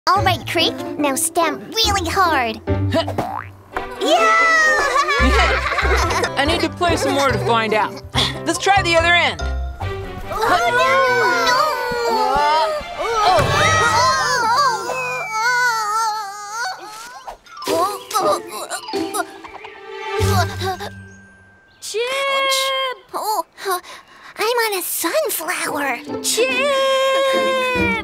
All right, Crake, now stamp really hard. Yeah! I need to play some more to find out. Let's try the other end. Oh, no! Chip! Oh, I'm on a sunflower. Chip!